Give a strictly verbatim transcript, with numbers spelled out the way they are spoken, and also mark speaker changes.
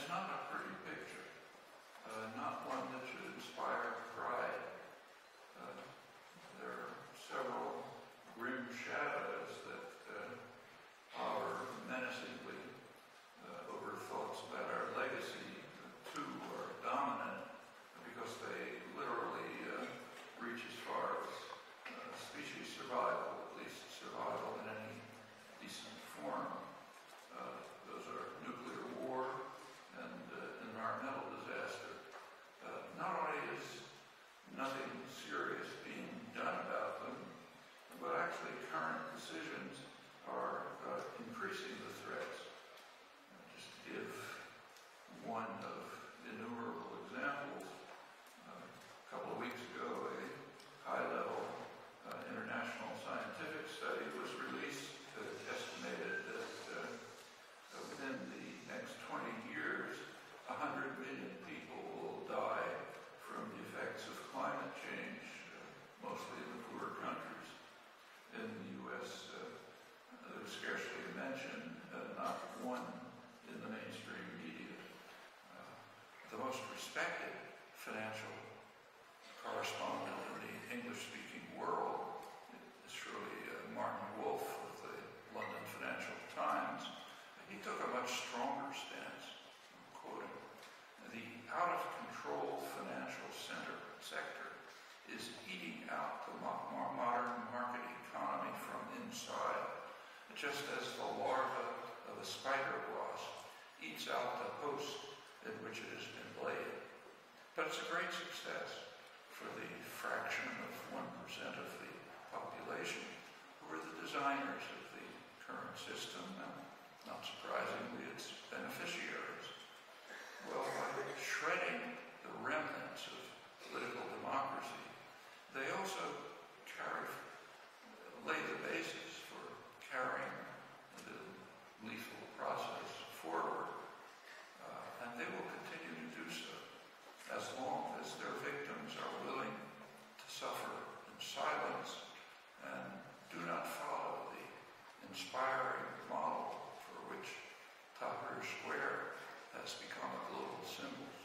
Speaker 1: not a pretty picture, uh, not one that should inspire pride. Uh, there are several grim shadows that uh, hover menacingly uh, over thoughts about our legacy. Two are dominant because they literally uh, reach as far as uh, species survival, at least survival in any decent form. Uh, those are nuclear war and uh, environmental disaster. Uh, not only is nothing serious being done about them, but actually current decisions are uh, increasing the threats. Uh, just to give one of innumerable examples, uh, a couple of weeks ago, a high-level uh, international scientific study was released that estimated that uh, within the next twenty years, one hundred million people will die from the effects of climate change, uh, mostly in the poorer countries. In the U S, uh, there was scarcely a mention, uh, not one in the mainstream media. Uh, the most respected financial correspondent in the English-speaking world is surely uh, Martin Wolf of the London Financial Times. He took a much stronger stance, I'm quoting, "The out-of-control financial center, sector is eating out the mo- modern market economy from inside, just as the larva of a spider wasp eats out the host in which it has been laid. But it's a great success for the fraction of one percent of the population who are the designers of the current system, and not surprisingly, its beneficiaries. Well, by shredding the remnants of political democracy, they also carry, lay the basis for carrying the lethal process forward, uh, and they will continue to do so as long as their victims are willing to suffer in silence and do not follow the inspiring model for which Tahrir Square has become a global symbol.